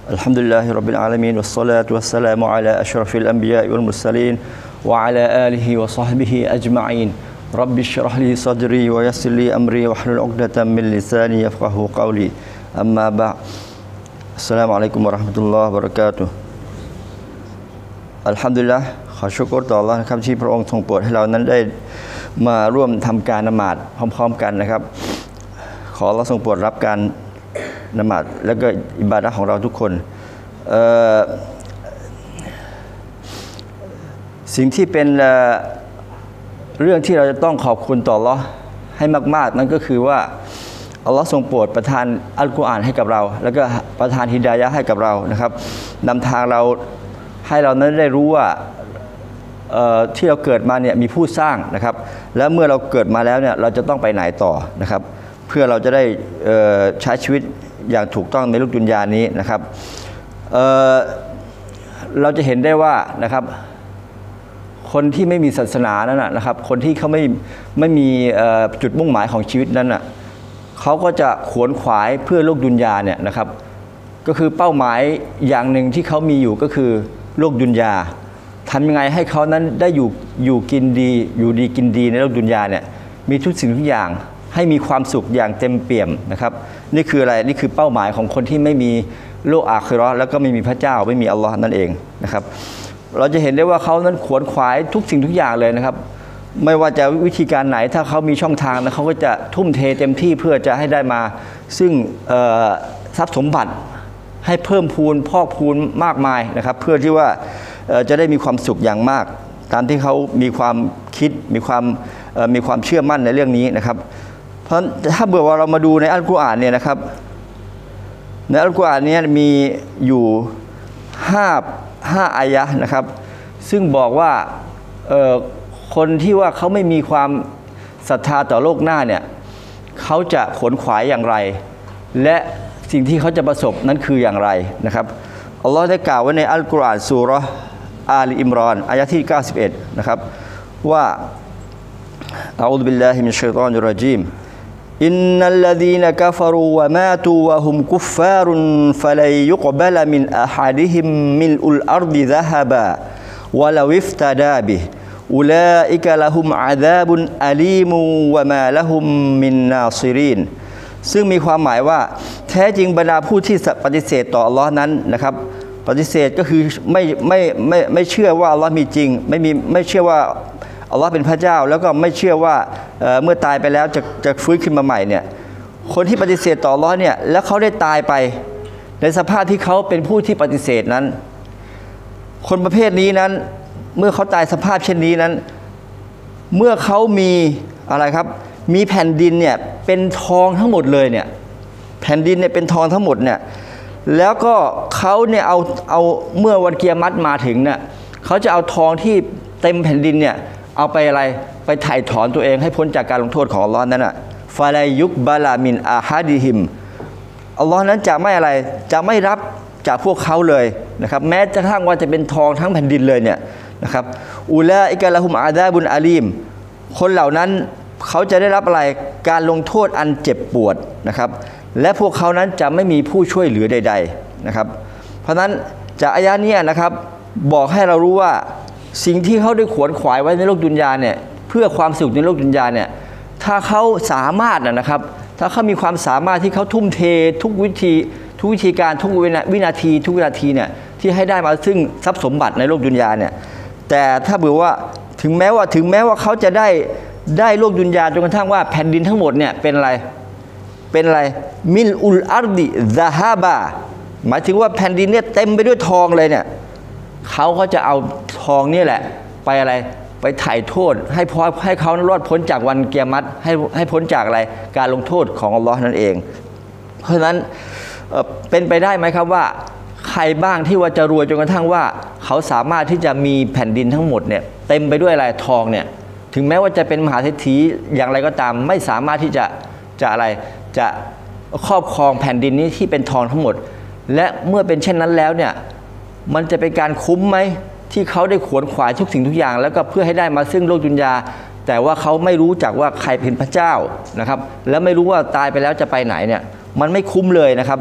الحمد لله رب العالمين والصلاة والسلام على أشرف الأنبياء والمرسلين وعلى آله وصحبه أجمعين رب اشرح لي صدري ويسر لي أمري واحلل عقدة من لساني يفقهوا قولي أما بعد السلام عليكم ورحمة الله وبركاتهอัลฮัมดุลิลละห์ขอชุกรต่ออัลเลาะห์นะครับที่พระองค์ทรงโปรดให้เรานั้นได้มาร่วมทำการละหมาดพร้อมๆกันนะครับขออัลเลาะห์ทรงโปรดรับการละหมาดแล้วก็อิบาดะห์ของเราทุกคนสิ่งที่เป็นเรื่องที่เราจะต้องขอบคุณต่ออัลเลาะห์ให้มากๆนั่นก็คือว่าอัลเลาะห์ทรงโปรดประทานอัลกุรอานให้กับเราแล้วก็ประทานฮิดายะห์ให้กับเรานะครับนำทางเราให้เรานั้นได้รู้ว่าที่เราเกิดมาเนี่ยมีผู้สร้างนะครับแล้วเมื่อเราเกิดมาแล้วเนี่ยเราจะต้องไปไหนต่อนะครับเพื่อเราจะได้ใช้ชีวิตอย่างถูกต้องในโลกดุนยานี้นะครับเราจะเห็นได้ว่านะครับคนที่ไม่มีศาสนานั้นนะครับคนที่เขาไม่มีจุดมุ่งหมายของชีวิตนั้นน่ะเขาก็จะขวนขวายเพื่อโลกดุนยาเนี่ยนะครับก็คือเป้าหมายอย่างหนึ่งที่เขามีอยู่ก็คือโลกดุนยาทำยังไงให้เขานั้นได้อยู่กินดีอยู่ดีกินดีในโลกดุนยาเนี่ยมีทุกสิ่งทุกอย่างให้มีความสุขอย่างเต็มเปี่ยมนะครับนี่คืออะไรนี่คือเป้าหมายของคนที่ไม่มีโลกอาคิเราะห์แล้วก็ไม่มีพระเจ้าไม่มีอัลลอฮ์นั่นเองนะครับเราจะเห็นได้ว่าเขานั้นขวนขวายทุกสิ่งทุกอย่างเลยนะครับไม่ว่าจะวิธีการไหนถ้าเขามีช่องทางนะเขาก็จะทุ่มเทเต็มที่เพื่อจะให้ได้มาซึ่งทรัพย์สมบัติให้เพิ่มพูนพอกพูนมากมายนะครับเพื่อที่ว่าจะได้มีความสุขอย่างมากตามที่เขามีความคิดมีความเชื่อมั่นในเรื่องนี้นะครับเพราะถ้าเบื่อว่าเรามาดูในอัลกุรอานเนี่ยนะครับในอัลกุรอานเนี่ยมีอยู่5อายะห์นะครับซึ่งบอกว่าคนที่ว่าเขาไม่มีความศรัทธาต่อโลกหน้าเนี่ยเขาจะขวนขวายอย่างไรและสิ่งที่เขาจะประสบนั้นคืออย่างไรนะครับอัลลอฮ์ได้กล่าวไว้ในอัลกุรอานซูเราะห์อาลีอิมรอนอายะห์ที่91นะครับว่าอะอูซุบิลลาฮิมินัชชัยฏอนิรเราะญีมอินนัลลซีนกะฟะรูวะมาตูวะฮุมกุฟฟารุนฟะลัยยุกบะลมินอะฮัดิฮิมมิลอุลอัรฎิซะฮะบาวะลาวิฟตะดาบิฮิอุลาอิกะละฮุมอะซาบุนอะลีมุวะมาละฮุมมินนาซิรีนซึ่งมีความหมายว่าแท้จริงบรรดาผู้ที่ปฏิเสธต่ออัลลอฮ์นั้นนะครับปฏิเสธก็คือไม่เชื่อว่าอัลลอฮ์มีจริงไม่เชื่อว่าอัลลอฮ์เป็นพระเจ้าแล้วก็ไม่เชื่อว่าเมื่อตายไปแล้วจะฟื้นขึ้นมาใหม่เนี่ยคนที่ปฏิเสธต่ออัลลอฮ์เนี่ยแล้วเขาได้ตายไปในสภาพที่เขาเป็นผู้ที่ปฏิเสธนั้นคนประเภทนี้นั้นเมื่อเขาตายสภาพเช่นนี้นั้นเมื่อเขามีอะไรครับมีแผ่นดินเนี่ยเป็นทองทั้งหมดเลยเนี่ยแผ่นดินเนี่ยเป็นทองทั้งหมดเนี่ยแล้วก็เขาเนี่ยเอาเมื่อวันเกียรติมาถึงเนี่ยเขาจะเอาทองที่เต็มแผ่นดินเนี่ยเอาไปอะไรไปไถ่ถอนตัวเองให้พ้นจากการลงโทษของอัลลอฮ์นั่นน่ะฟาลายุกบาลามินอาฮัดิฮิมอัลลอฮ์นั้นจะไม่อะไรจะไม่รับจากพวกเขาเลยนะครับแม้จะทั้งว่าจะเป็นทองทั้งแผ่นดินเลยเนี่ยนะครับอูลาอิกะละฮุมอาซาบุนอาลีมคนเหล่านั้นเขาจะได้รับอะไรการลงโทษอันเจ็บปวดนะครับและพวกเขานั้นจะไม่มีผู้ช่วยเหลือใดๆนะครับเพราะฉะนั้นจากอายะนี้นะครับบอกให้เรารู้ว่าสิ่งที่เขาได้ขวนขวายไว้ในโลกดุนยาเนี่ยเพื่อความสุขในโลกดุนยาเนี่ยถ้าเขาสามารถนะครับถ้าเขามีความสามารถที่เขาทุ่มเททุกวิธีการทุกวินาทีเนี่ยที่ให้ได้มาซึ่งทรัพย์สมบัติในโลกดุนยาเนี่ยแต่ถ้าเบื่อว่าถึงแม้ว่าเขาจะได้โลกดุนยาจนกระทั่งว่าแผ่นดินทั้งหมดเนี่ยเป็นอะไรมิลอุลอัรฎิซะฮาบะหมายถึงว่าแผ่นดินเนี่ยเต็มไปด้วยทองเลยเนี่ยเขาก็จะเอาทองนี่แหละไปอะไรไปไถ่โทษให้เขารอดพ้นจากวันเกียรติให้พ้นจากอะไรการลงโทษของอัลลอฮ์นั่นเองเพราะฉะนั้นเป็นไปได้ไหมครับว่าใครบ้างที่ว่าจะรวยจนกระทั่งว่าเขาสามารถที่จะมีแผ่นดินทั้งหมดเนี่ยเต็มไปด้วยอะไรทองเนี่ยถึงแม้ว่าจะเป็นมหาเศรษฐีอย่างไรก็ตามไม่สามารถที่จะครอบครองแผ่นดินนี้ที่เป็นทองทั้งหมดและเมื่อเป็นเช่นนั้นแล้วเนี่ยมันจะเป็นการคุ้มไหมที่เขาได้ขวนขวายทุกสิ่งทุกอย่างแล้วก็เพื่อให้ได้มาซึ่งโลกดุนยาแต่ว่าเขาไม่รู้จักว่าใครเป็นพระเจ้านะครับและไม่รู้ว่าตายไปแล้วจะไปไหนเนี่ยมันไม่คุ้มเลยนะครับ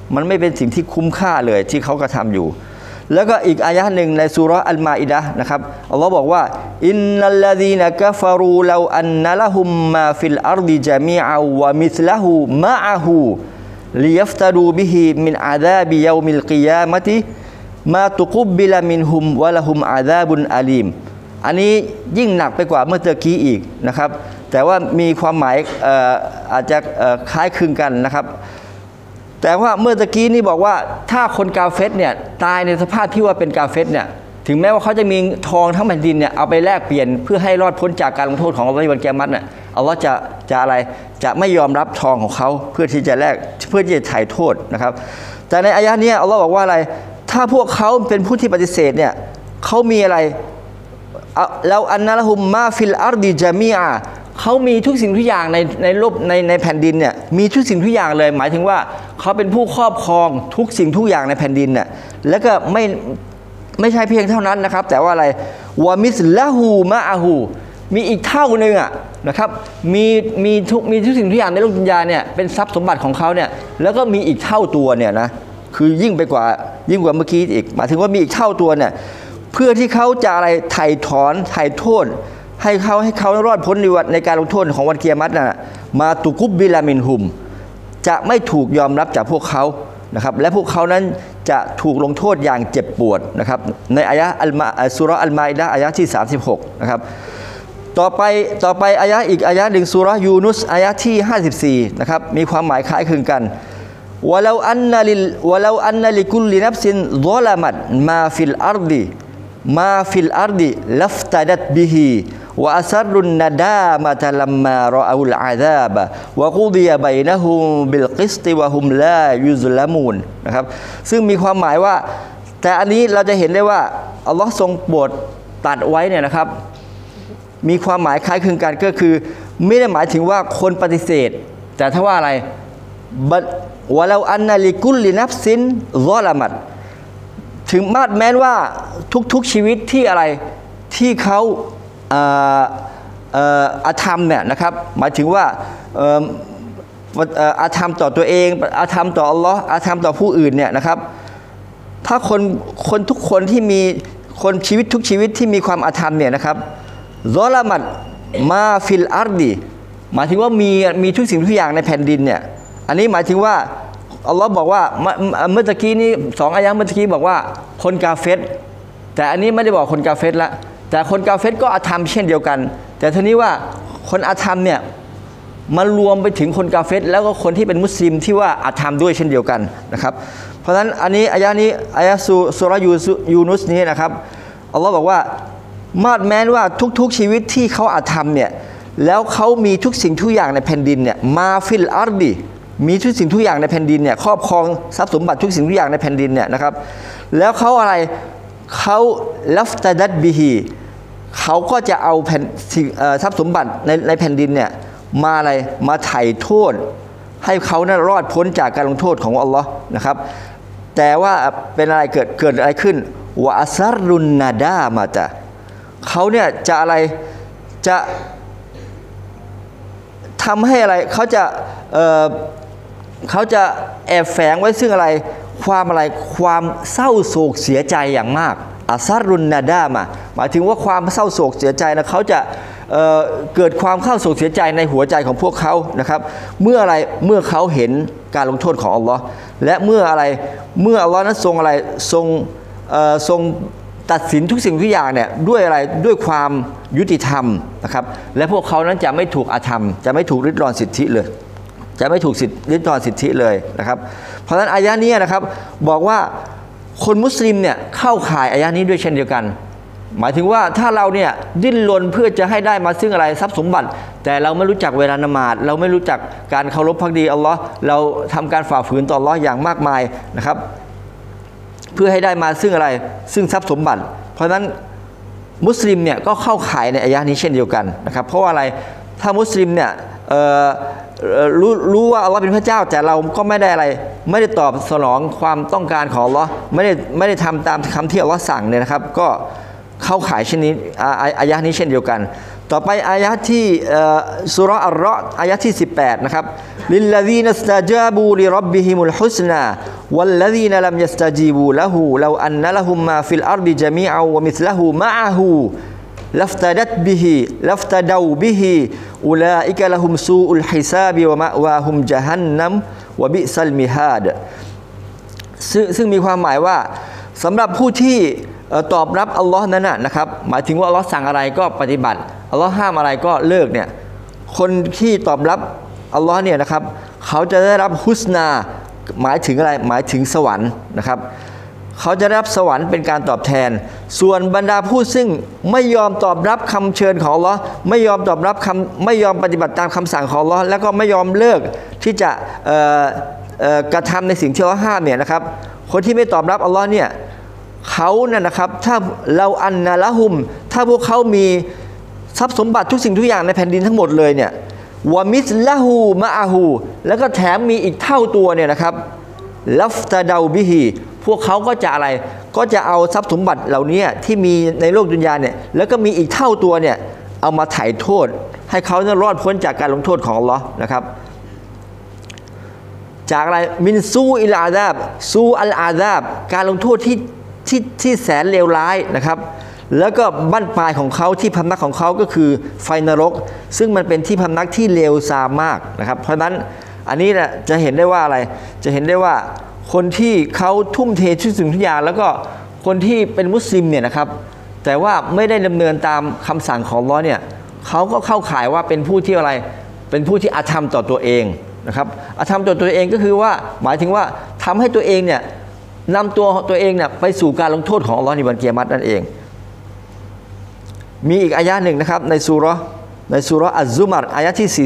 มันไม่เป็นสิ่งที่คุ้มค่าเลยที่เขากระทำอยู่แล้วก็อีกอายะห์หนึ่งในซูเราะห์อัลมาอิดะห์นะครับอัลลอฮ์บอกว่าอินนัลลซีนกะฟารูลาอันนะละฮุมมาฟิลอัรฎิญะมีอะวะมิษละฮูมะอะฮูลิยัฟตะรูบิฮิมินอาซาบิยอมิลกิยามะติมาตุกุบบิลมินฮุมวะละฮุมอาซาบุนอาลีมอันนี้ยิ่งหนักไปกว่าเมื่อตะกี้อีกนะครับแต่ว่ามีความหมายอาจจะคล้ายคลึงกันนะครับแต่ว่าเมื่อตะกี้นี่บอกว่าถ้าคนกาเฟรเนี่ยตายในสภาพที่ว่าเป็นกาเฟรเนี่ยถึงแม้ว่าเขาจะมีทองทั้งแผ่นดินเนี่ยเอาไปแลกเปลี่ยนเพื่อให้รอดพ้นจากการลงโทษของอัลลอฮ์ในวันกิยามะฮ์เนี่ยอัลลอฮ์จะอะไรจะไม่ยอมรับทองของเขาเพื่อที่จะแลกเพื่อที่จะไถ่โทษนะครับแต่ในอายะนี้อัลลอฮ์บอกว่าอะไรถ้าพวกเขาเป็นผู้ที่ปฏิเสธเนี่ยเขามีอะไรแล้วอันนะละฮุมมาฟิลอัรฎิญะมีอะเขามีทุกสิ่งทุกอย่างในโลกในแผ่นดินเนี่ยมีทุกสิ่งทุกอย่างเลยหมายถึงว่าเขาเป็นผู้ครอบครองทุกสิ่งทุกอย่างในแผ่นดินเนี่ยแล้วก็ไม่ใช่เพียงเท่านั้นนะครับแต่ว่าอะไรวะมิสละฮูมะอะฮูมีอีกเท่านึงอ่ะนะครับมีทุกสิ่งทุกอย่างในโลกดุนยาเนี่ยเป็นทรัพย์สมบัติของเขาเนี่ยแล้วก็มีอีกเท่าตัวเนี่ยนะคือยิ่งกว่าเมื่อกี้อีกหมายถึงว่ามีอีกเท่าตัวเนี่ยเพื่อที่เขาจะอะไรไถ่ถอนไถ่โทษให้เขารอดพ้นในการลงโทษของวันกิยามะฮ์น่ะมาตุกุบบิลามินฮุมจะไม่ถูกยอมรับจากพวกเขานะครับและพวกเขานั้นจะถูกลงโทษอย่างเจ็บปวดนะครับในอายะห์ซูเราะห์อัลมาอิดะห์อายะห์ที่36นะครับต่อไปอายะห์อีกอายะห์หนึ่งซูเราะห์ยูนุสอายะห์ที่54นะครับมีความหมายคล้ายคลึงกันวะลาอันนะลิกุลลินัฟซินซอละมัตมาฟิลอัรฎิลัฟตะดัตบิฮิวะอัซรุนนะดามะตะลัมมาเราอูลอาซาบะวะกุฎิยะบัยนะฮุมบิลกิสติวะฮุมลายุซละมูนนะครับซึ่งมีความหมายว่าแต่อันนี้เราจะเห็นได้ว่าอัลลอฮ์ทรงโปรดตัดไว้เนี่ยนะครับมีความหมายคล้ายคลึงกันก็คือไม่ได้หมายถึงว่าคนปฏิเสธแต่ถ้าว่าอะไรวะลาอันนะลิกุลลินัฟซินซอละมัตถึงแม้ว่าทุกชีวิตที่อะไรที่เขาอาธรรมเนี่ยนะครับหมายถึงว่าอาธรรมต่อตัวเองอาธรรมต่ออัลลอฮ์อาธรรมต่อผู้อื่นเนี่ยนะครับถ้าคนทุกคนที่มีชีวิตทุกชีวิตที่มีความอาธรรมเนี่ยนะครับซอละมัตมาฟิลอัรฎิหมายถึงว่ามีทุกสิ่งทุกอย่างในแผ่นดินเนี่ยอันนี้หมายถึงว่าอัลลอฮ์บอกว่าเมื่อกี้นี้2อายะห์เมื่อกี้บอกว่าคนกาเฟรแต่อันนี้ไม่ได้บอกคนกาเฟรละแต่คนกาเฟรก็อาธรรมเช่นเดียวกันแต่ทีนี้ว่าคนอาธรรมเนี่ยมันรวมไปถึงคนกาเฟรแล้วก็คนที่เป็นมุสลิมที่ว่าอาธรรมด้วยเช่นเดียวกันนะครับเพราะฉะนั้นอันนี้อายะนี้อายะซูเราะห์ยูนุสนี้นะครับอัลลอฮ์บอกว่าแม้ว่าทุกชีวิตที่เขาอาธรรมเนี่ยแล้วเขามีทุกสิ่งทุกอย่างในแผ่นดินเนี่ยมาฟิลอัรฎิมีทุกสิ่งทุกอย่างในแผ่นดินเนี่ยครอบครองทรัพย์สมบัติทุกสิ่งทุกอย่างในแผ่นดินเนี่ยนะครับแล้วเขาอะไรเขาลัฟตะดัตบิฮีเขาก็จะเอาทรัพย์สมบัติในแผ่นดินเนี่ยมาอะไรมาไถ่โทษให้เขานั้นรอดพ้นจากการลงโทษของอัลลอฮ์นะครับแต่ว่าเป็นอะไรเกิดอะไรขึ้นวะอัซรุนนาดามาจะเขาเนี่ยจะอะไรจะทำให้อะไรเขาจะแอบแฝงไว้ซึ่งอะไรความเศร้าโศกเสียใจอย่างมากอัซรุนนาดามาหมายถึงว่าความเศร้าโศกเสียใจนะเขาจะเกิดความเศร้าโศกเสียใจในหัวใจของพวกเขานะครับเมื่อเขาเห็นการลงโทษของอัลลอฮ์และเมื่ออัลลอฮ์นั้นทรงตัดสินทุกสิ่งทุกอย่างเนี่ยด้วยความยุติธรรมนะครับและพวกเขานั้นจะไม่ถูกอาธรรมจะไม่ถูกริดรอนสิทธิเลยจะไม่ถูกริดรอนสิทธิเลยนะครับเพราะฉะนั้นอายะนี้นะครับบอกว่าคนมุสลิมเนี่ยเข้าข่ายอายะนี้ด้วยเช่นเดียวกันหมายถึงว่าถ้าเราเนี่ยดิ้นรนเพื่อจะให้ได้มาซึ่งอะไรทรัพย์สมบัติแต่เราไม่รู้จักเวลานมาดเราไม่รู้จักการเคารพภักดีอัลลอฮ์เราทำการฝ่าฝืนต่ออัลลอฮ์อย่างมากมายนะครับเพื่อให้ได้มาซึ่งอะไรซึ่งทรัพย์สมบัติเพราะฉะนั้นมุสลิมเนี่ยก็เข้าข่ายในอายะนี้เช่นเดียวกันนะครับเพราะว่าอะไรถ้ามุสลิมเนี่ยรู้ว่าอัลลอฮ์เป็นพระเจ้าแต่เราก็ไม่ได้อะไรไม่ได้ตอบสนองความต้องการของอัลลอฮ์ไม่ได้ทำตามคำที่อัลลอฮ์สั่งเนี่ยนะครับก็เข้าข่ายเช่นนี้อายะนี้เช่นเดียวกันต่อไปอายะที่ซูเราะห์อัรเราะห์อายะที่18นะครับลิลลาซีนัสตะญาบูลิร็อบบิฮิมุลฮุสนา والذين لم يستجيبوا له لو أن لهم ما في الأرض جميعا ومثله معه لافتدوا به أولئك لهم سوء الحساب ومأواهم جهنم وبئس المهادซึ่งมีความหมายว่าสำหรับผู้ที่ตอบรับอัลลอฮ์นั้นนะครับหมายถึงว่าอัลลอฮ์สั่งอะไรก็ปฏิบัติอัลลอฮ์ห้ามอะไรก็เลิกเนี่ยคนที่ตอบรับอัลลอฮ์เนี่ยนะครับเขาจะได้รับฮุสนาหมายถึงอะไรหมายถึงสวรรค์นะครับเขาจะได้รับสวรรค์เป็นการตอบแทนส่วนบรรดาผู้ซึ่งไม่ยอมตอบรับคำเชิญของอัลลอฮ์ไม่ยอมตอบรับไม่ยอมปฏิบัติตามคำสั่งของอัลลอฮ์แล้วก็ไม่ยอมเลิกที่จะกระทำในสิ่งที่อัลลอฮ์ห้ามเนี่ยนะครับคนที่ไม่ตอบรับอัลลอฮ์เนี่ยเขาเนี่ยนะครับถ้าเราอันนะละหุมถ้าพวกเขามีทรัพย์สมบัติทุกสิ่งทุกอย่างในแผ่นดินทั้งหมดเลยเนี่ยวะมิสละหูมะอาหูแล้วก็แถมมีอีกเท่าตัวเนี่ยนะครับลัฟตาดาบิฮีพวกเขาก็จะอะไรก็จะเอาทรัพย์สมบัติเหล่านี้ที่มีในโลกดุนยาเนี่ยแล้วก็มีอีกเท่าตัวเนี่ยเอามาไถ่โทษให้เขารอดพ้นจากการลงโทษของอัลลอฮ์นะครับจากอะไรมินซูอิลอาซาบซูอัลอาซาบการลงโทษที่แสนเลวร้ายนะครับแล้วก็บั้นปลายของเขาที่พำนักของเขาก็คือไฟนรกซึ่งมันเป็นที่พำนักที่เลวทรามมากนะครับเพราะฉะนั้นอันนี้นะจะเห็นได้ว่าอะไรจะเห็นได้ว่าคนที่เขาทุ่มเททุกสิ่งทุกอย่างแล้วก็คนที่เป็นมุสลิมเนี่ยนะครับแต่ว่าไม่ได้ดำเนินตามคำสั่งของอัลเลาะห์เนี่ยเขาก็เข้าข่ายว่าเป็นผู้ที่อะไรเป็นผู้ที่อาธรรมต่อตัวเองนะครับอาธรรมต่อตัวเองก็คือว่าหมายถึงว่าทำให้ตัวเองเนี่ยนำตัวเองเนี่ยไปสู่การลงโทษของอัลเลาะห์ในวันกิยามะฮ์นั่นเองมีอีกอายะหนึ่งนะครับในซูเราะห์อัซซุมัรอายะที่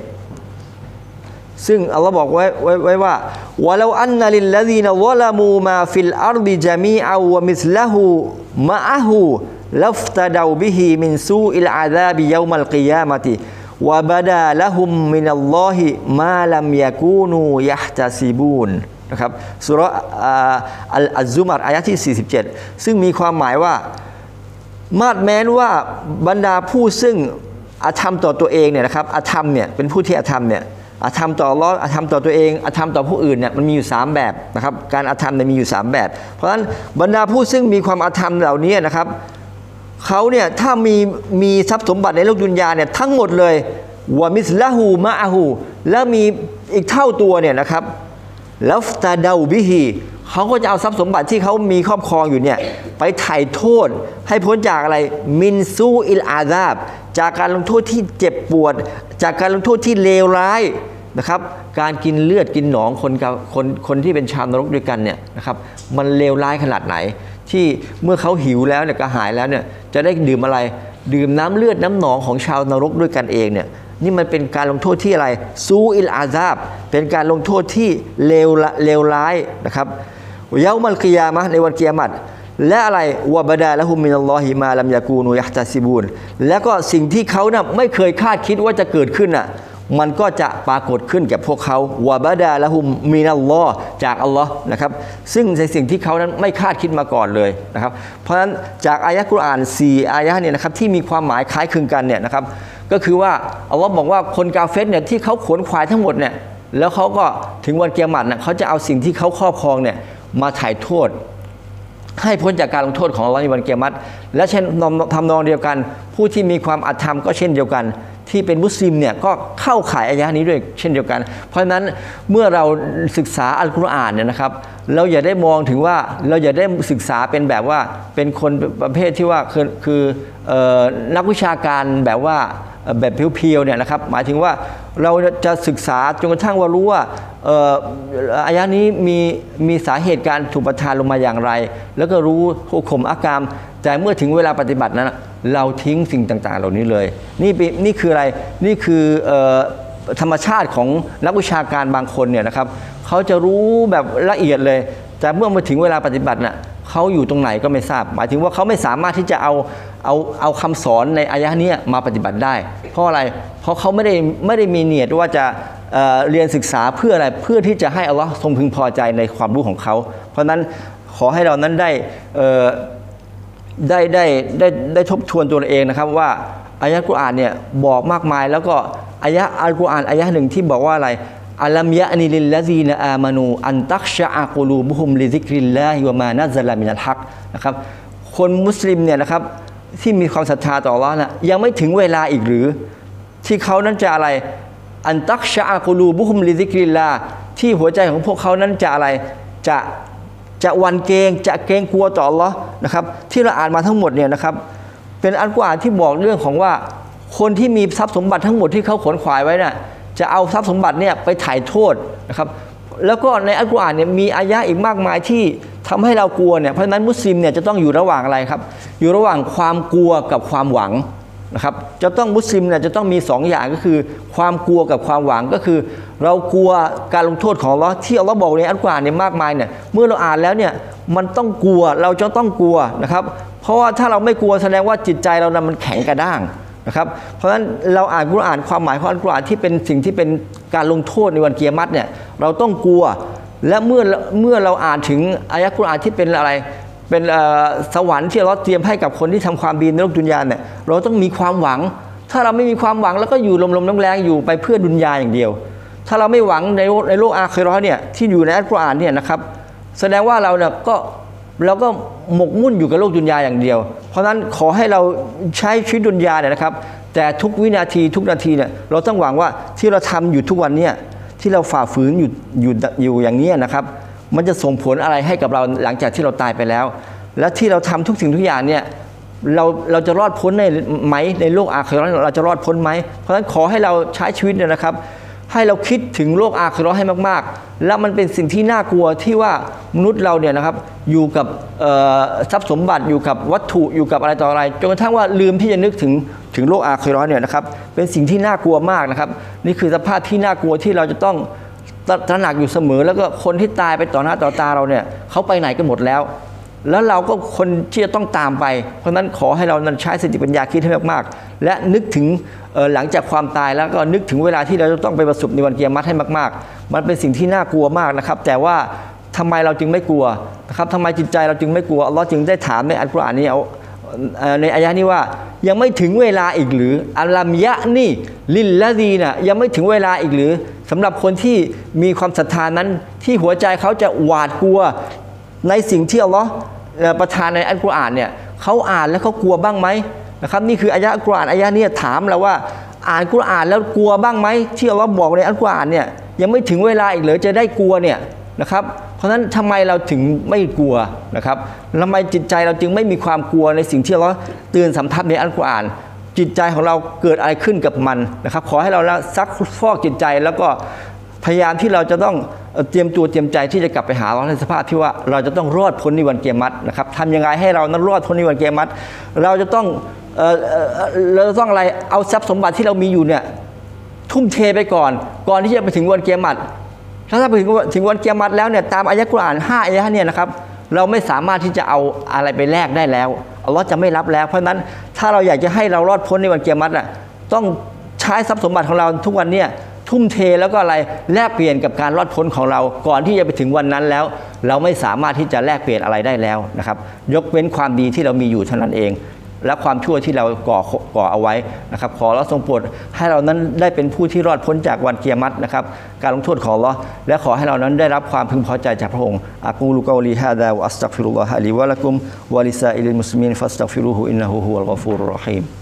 47ซึ่งอัลลอฮ์บอกไว้ว่าวะลาอันนะลิลลซีนซะละมูมาฟิลอัรฎิญะมีอะวะมิสละฮูมะอะฮูลัฟตะดาบิฮิมินซูอิลอาซาบิยอมัลกิยามะติวะบะดาละฮุมมินัลลอฮิมาลัมยะกูนูยะฮ์ตะซิบูนนะครับซูเราะห์อัซซุมัรอายะที่47ซึ่งมีความหมายว่ามาดแม้นว่าบรรดาผู้ซึ่งอาธรรมต่อตัวเองเนี่ยนะครับอาธรรมเนี่ยเป็นผู้ที่อาธรรมเนี่ยอาธรรมต่ออัลเลาะห์อาธรรมต่อตัวเองอาธรรมต่อผู้อื่นเนี่ยมันมีอยู่3แบบนะครับการอาธรรมเนี่ยมีอยู่3แบบเพราะฉะนั้นบรรดาผู้ซึ่งมีความอาธรรมเหล่านี้นะครับเขาเนี่ยถ้ามีทรัพย์สมบัติในโลกดุนยาเนี่ยทั้งหมดเลยวะมิสละฮูมะอะฮูแล้วมีอีกเท่าตัวเนี่ยนะครับลัฟตาดาบิฮีเขาก็จะเอาทรัพย์สมบัติที่เขามีครอบครองอยู่เนี่ยไปไถ่โทษให้พ้นจากอะไรมินซูอิลอาซาบจากการลงโทษที่เจ็บปวดจากการลงโทษที่เลวร้ายนะครับการกินเลือดกินหนองคนที่เป็นชาวนรกด้วยกันเนี่ยนะครับมันเลวร้ายขนาดไหนที่เมื่อเขาหิวแล้วเนี่ยกระหายแล้วเนี่ยจะได้ดื่มอะไรดื่มน้ำเลือดน้ำหนองของชาวนรกด้วยกันเองเนี่ยนี่มันเป็นการลงโทษที่อะไรซูอิลอาซาบเป็นการลงโทษที่เลวร้ายนะครับยะอ์มัลกิยามะฮ์ในวันกิยามะฮ์และอะไรวะบะดาละฮุมมินัลลอฮิมาลัมยะกูนูยะฮ์ตะซิบูนแล้วก็สิ่งที่เขาน่ะไม่เคยคาดคิดว่าจะเกิดขึ้นน่ะมันก็จะปรากฏขึ้นแก่พวกเขาวะบะดาละฮุมมินัลลอฮ์จากอัลลอฮ์นะครับซึ่งในสิ่งที่เขานั้นไม่คาดคิดมาก่อนเลยนะครับเพราะฉะนั้นจากอายะห์กุรอาน4อายะห์เนี่ยนะครับที่มีความหมายคล้ายคลึงกันเนี่ยนะครับก็คือว่าอัลลอฮ์บอกว่าคนกาเฟรเนี่ยที่เขาขวนขวายทั้งหมดเนี่ยแล้วเขาก็ถึงวันกิยามะฮ์น่ะเขาจะเอาสิ่งที่เขาครอบครองเนี่ยมาไถ่โทษให้พ้นจากการลงโทษของอัลเลาะห์ในวันกิยามะฮ์และเช่นทำนองเดียวกันผู้ที่มีความอาธรรมก็เช่นเดียวกันที่เป็นมุสลิมเนี่ยก็เข้าข่ายอายะห์นี้ด้วยเช่นเดียวกันเพราะฉะนั้นเมื่อเราศึกษาอัลกุรอานเนี่ยนะครับเราอย่าได้มองถึงว่าเราอย่าได้ศึกษาเป็นแบบว่าเป็นคนประเภทที่ว่าคือนักวิชาการแบบว่าแบบเพียวๆเนี่ยนะครับหมายถึงว่าเราจะศึกษาจนกระทั่งว่ารู้ว่าอายะนี้มีสาเหตุการถูกประทานลงมาอย่างไรแล้วก็รู้หุกมอักามแต่เมื่อถึงเวลาปฏิบัตินั้นเราทิ้งสิ่งต่างๆเหล่านี้เลยนี่คืออะไรนี่คือธรรมชาติของนักวิชาการบางคนเนี่ยนะครับเขาจะรู้แบบละเอียดเลยแต่เมื่อมาถึงเวลาปฏิบัติน่ะเขาอยู่ตรงไหนก็ไม่ทราบหมายถึงว่าเขาไม่สามารถที่จะเอาคำสอนในอายะนี้มาปฏิบัติได้เพราะอะไรเพราะเขาไม่ได้มีเนียดว่าจะเรียนศึกษาเพื่ออะไรเพื่อที่จะให้อัลลอฮ์ทรงพึงพอใจในความรู้ของเขาเพราะนั้นขอให้เรานั้นได้ทบทวนตัวเองนะครับว่าอายะกุรอานเนี่ยบอกมากมายแล้วก็อายะอัลกุรอานอายะหนึ่งที่บอกว่าอะไรอัลัมยะนีลิลลาซีนอามานูอันตักชะอากูลูบุฮุมลิซิกริลลาฮิวะมานัซละมินัลฮักนะครับคนมุสลิมเนี่ยนะครับที่มีความศรัทธาต่ออัลเลาะห์นะยังไม่ถึงเวลาอีกหรือที่เขานั้นจะอะไรอันตักชะอากูลูบุฮุมลิซิกริลลาที่หัวใจของพวกเขานั้นจะอะไรจะหวั่นเกรงจะเกรงกลัวต่ออัลเลาะห์นะครับที่เราอ่านมาทั้งหมดเนี่ยนะครับเป็นอัลกุรอานที่บอกเรื่องของว่าคนที่มีทรัพย์สมบัติทั้งหมดที่เขาขนขวายไว้น่ะจะเอาทรัพย์สมบัติเนี่ยไปถ่ายโทษนะครับแล้วก็ในอัลกุรอานเนี่ยมีอายะห์อีกมากมายที่ทำให้เรากลัวเนี่ยเพราะฉะนั้นมุสลิมเนี่ยจะต้องอยู่ระหว่างอะไรครับอยู่ระหว่างความกลัวกับความหวังนะครับจะต้องมุสลิมเนี่ยจะต้องมี2อย่างก็คือความกลัวกับความหวังก็คือเรากลัวการลงโทษของอัลเลาะห์ที่อัลเลาะห์บอกในอัลกุรอานเนี่ยมากมายเนี่ยเมื่อเราอ่านแล้วเนี่ยมันต้องกลัวเราจะต้องกลัวนะครับเพราะว่าถ้าเราไม่กลัวแสดงว่าจิตใจเรานั้นมันแข็งกระด้างนะครับเพราะฉะนั้นเราอ่านกุรอานความหมายของอัลกุรอานที่เป็นสิ่งที่เป็นการลงโทษในวันกิยามะฮ์เนี่ยเราต้องกลัวและเมื่อเราอ่านถึงอายะห์กุรอานที่เป็นอะไรเป็นสวรรค์ที่อัลเลาะห์เตรียมให้กับคนที่ทำความดีในโลกดุนยาเนี่ยเราต้องมีความหวังถ้าเราไม่มีความหวังแล้วก็อยู่ลมๆแรงๆอยู่ไปเพื่อดุนยาอย่างเดียวถ้าเราไม่หวังในโลกอาคิเราะห์เนี่ยที่อยู่ในอัลกุรอานเนี่ยนะครับแสดงว่าเราเนี่ยก็หมกมุ่นอยู่กับโลกดุนยาอย่างเดียวเพราะฉะนั้นขอให้เราใช้ชีวิตดุนยาเนี่ยนะครับแต่ทุกวินาทีทุกนาทีเนี่ยเราต้องหวังว่าที่เราทำอยู่ทุกวันเนี่ยที่เราฝ่าฝืนอยู่อย่างนี้นะครับมันจะส่งผลอะไรให้กับเราหลังจากที่เราตายไปแล้วและที่เราทำทุกสิ่งทุกอย่างเนี่ยเราจะรอดพ้นในไหมในโลกอาคิเราะห์เราจะรอดพ้นไหมเพราะฉะนั้นขอให้เราใช้ชีวิตเนี่ยนะครับให้เราคิดถึงโลกอาคิเราะห์ให้มากๆแล้วมันเป็นสิ่งที่น่ากลัวที่ว่ามนุษย์เราเนี่ยนะครับอยู่กับทรัพย์สมบัติอยู่กับวัตถุอยู่กับอะไรต่ออะไรจนกระทั่งว่าลืมที่จะนึกถึงโลกอาคิเราะห์เนี่ยนะครับเป็นสิ่งที่น่ากลัวมากนะครับนี่คือสภาพที่น่ากลัวที่เราจะต้องตระหนักอยู่เสมอแล้วก็คนที่ตายไปต่อหน้าต่อตาเราเนี่ยเขาไปไหนกันหมดแล้วเราก็คนที่จะต้องตามไปเพราะนั้นขอให้เรานั้นใช้สติปัญญาคิดให้มากๆและนึกถึงหลังจากความตายแล้วก็นึกถึงเวลาที่เราจะต้องไปประสบในวันกิยามะฮ์ให้มากๆมันเป็นสิ่งที่น่ากลัวมากนะครับแต่ว่าทำไมเราจึงไม่กลัวนะครับทำไมจิตใจเราจึงไม่กลัวอัลเลาะห์จึงได้ถามในอัลกุรอานนี้ในอายะห์นี้ว่ายังไม่ถึงเวลาอีกหรืออัลลัมยะนี่ลิลลาซีนะยังไม่ถึงเวลาอีกหรือสำหรับคนที่มีความศรัทธานั้นที่หัวใจเขาจะหวาดกลัวในสิ่งที่อัลเลาะห์ประทานในอัลกุรอานเนี่ยเขาอ่านแล้วเขากลัวบ้างไหมนะครับนี่คืออายะห์อัลกุรอานอายะห์นี้ถามเราว่าอ่านกุรอานแล้วกลัวบ้างไหมที่อัลเลาะห์บอกในอัลกุรอานเนี่ยยังไม่ถึงเวลาอีกหรือจะได้กลัวเนี่ยนะครับเพราะฉะนั้นทำไมเราถึงไม่กลัวนะครับทำไมจิตใจเราจึงไม่มีความกลัวในสิ่งที่เราเตือนสำทับในอัลกุรอานจิตใจของเราเกิดอะไรขึ้นกับมันนะครับขอให้เราซักฟอกจิตใจแล้วก็พยายามที่เราจะต้องเตรียมตัวเตรียมใจที่จะกลับไปหาอัลเลาะห์ในสภาพที่ว่าเราจะต้องรอดพ้นในวันกิยามะฮ์นะครับทำยังไงให้เรานั้นรอดพ้นในวันกิยามะฮ์เราจะต้องอะไรเอาทรัพย์สมบัติที่เรามีอยู่เนี่ยทุ่มเทไปก่อนที่จะไปถึงวันกิยามะฮ์ถ้าไปถึงวันกิยามะฮ์แล้วเนี่ยตามอายะห์กุรอาน5อายะห์เนี่ยนะครับเราไม่สามารถที่จะเอาอะไรไปแลกได้แล้วอัลเลาะห์จะไม่รับแล้วเพราะฉะนั้นถ้าเราอยากจะให้เรารอดพ้นในวันกิยามะฮ์ต้องใช้ทรัพย์สมบัติของเราทุกวันเนี่ยทุ่มเทแล้วก็อะไรแลกเปลี่ยนกับการรอดพ้นของเราก่อนที่จะไปถึงวันนั้นแล้วเราไม่สามารถที่จะแลกเปลี่ยนอะไรได้แล้วนะครับยกเว้นความดีที่เรามีอยู่เท่านั้นเองและความชั่วที่เราก่อเอาไว้นะครับขออัลเลาะห์ทรงโปรดให้เรานั้นได้เป็นผู้ที่รอดพ้นจากวันกิยามะฮ์นะครับการลงโทษของอัลเลาะห์และขอให้เรานั้นได้รับความพึงพอใจจากพระองค์อะกูลุกอลีฮาซาวะอัสตัฆฟิรุลลอฮะลีวะละกุมวะลิซาอิลิลมุสลิมีนฟัสตัฆฟิรูฮูอินนะฮูฮุวัลฆอฟูรุรเราะฮีม